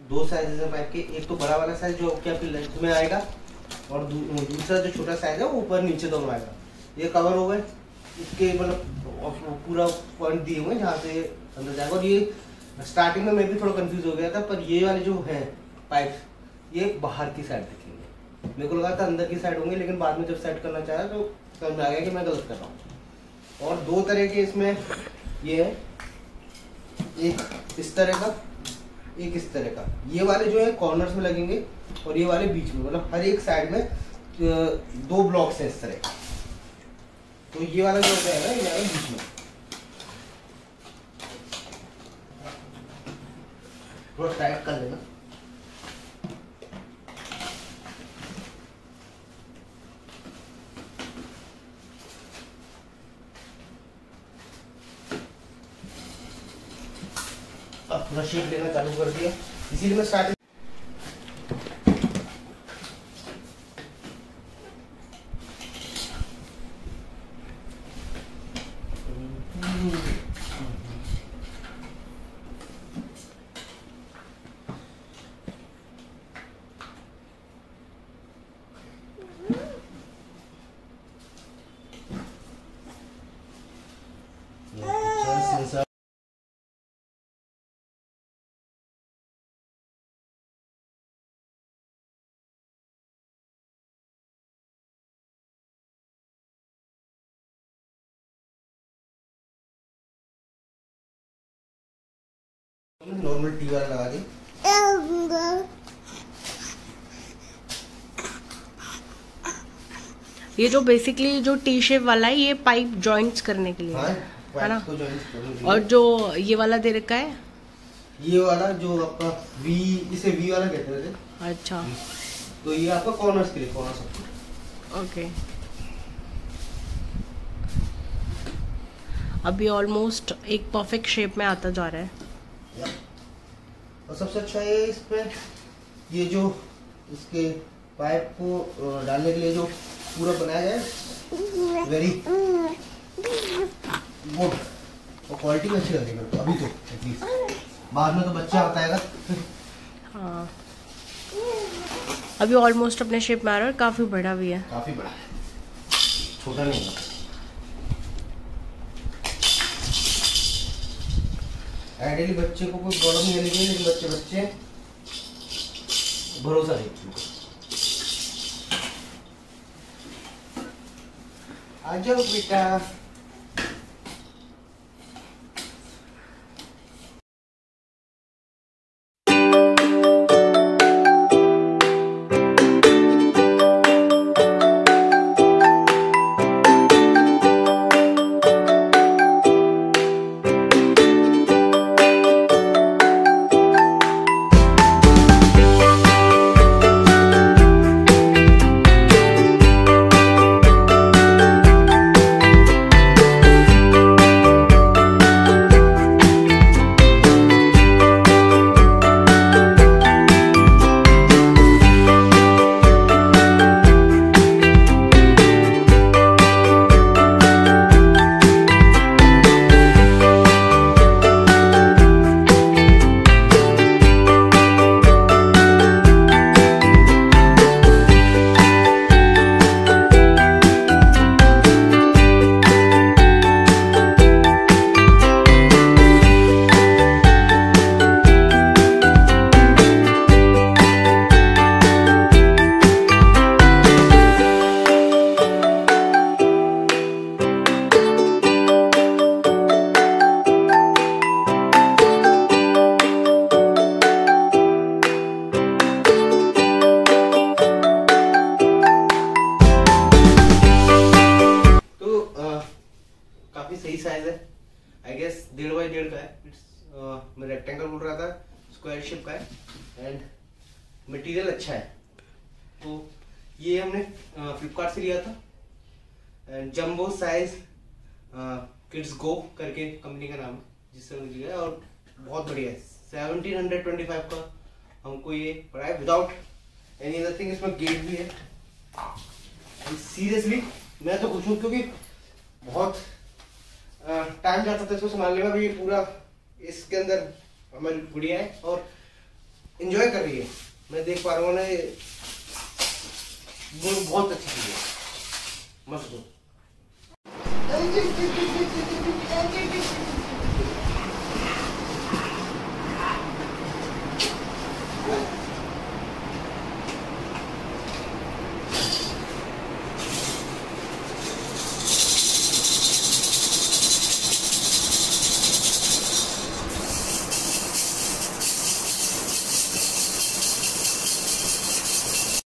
दो साइज है पाइप के, एक तो बड़ा वाला साइज जो कि आपकी लेंथ में आएगा और दूसरा जो छोटा साइज है वो ऊपर नीचे दोनों आएगा। ये कवर हो गए, इसके मतलब पूरा पॉइंट दिए हुए जहाँ से अंदर जाएगा। और ये स्टार्टिंग में मैं भी थोड़ा कंफ्यूज हो गया था, पर ये वाले जो है पाइप ये बाहर की साइड दिखेंगे, मेरे को लगा था अंदर की साइड होंगे, लेकिन बाद में जब सेट करना चाहा तो समझ में आ गया कि मैं गलत कर रहा हूँ। और दो तरह के इसमें ये है, एक इस तरह का, एक इस तरह का। ये वाले जो है कॉर्नर्स में लगेंगे और ये वाले बीच में, मतलब हर एक साइड में दो ब्लॉक्स हैं इस तरह। तो ये वाला जो जाएगा ये जाएगा बीच में। थोड़ा टाइट कर लेना। अब पूरा शेप लेना चालू कर दिया, इसीलिए मैं स्टार्टिंग नॉर्मल टी वाला लगा दी। ये जो बेसिकली जो टी शेप वाला है ये पाइप जॉइंट्स करने के लिए है ना? और जो ये वाला दे रखा है, ये वाला जो आपका वी, इसे वी वाला कहते थे। अच्छा, तो ये आपका कॉर्नर्स के लिए, कॉर्नर। ओके। अभी ऑलमोस्ट एक परफेक्ट शेप में आता जा रहा है। और सबसे अच्छा ये इसमें ये जो इसके पाइप को डालने के लिए जो पूरा बनाया जाए, वेरी गुड और क्वालिटी में अच्छी लगेगी अभी तो एटलीस्ट, बाद में तो बच्चा आता है। हाँ, अभी ऑलमोस्ट अपने शेप में आ रहा है, काफी बड़ा भी है, काफी बड़ा है, छोटा नहीं है। आइडियली बच्चे को कोई प्रॉब्लम नहीं आनी चाहिए, लेकिन बच्चे भरोसा नहीं। आ जाओ बेटा। आई गेस 1.5 बाई 1.5 का है। मैं रेक्टेंगल बोल रहा था, स्क्वायर शेप का है एंड मटेरियल अच्छा है। तो ये हमने फ्लिपकार्ट से लिया था and jumbo size kids go करके कंपनी का नाम है, जिससे मुझे लिया और बहुत बढ़िया है। 1725 का हमको ये पड़ा है विदाउट एनी अदर थिंग। इसमें गेट भी है। सीरियसली मैं तो खुश हूँ क्योंकि बहुत टाइम जाता था इसको संभालने में। अभी ये पूरा इसके अंदर हमारी गुड़िया है और एंजॉय कर रही है, मैं देख पा रहा हूँ ना, बहुत अच्छी चीज है, मस्त हो।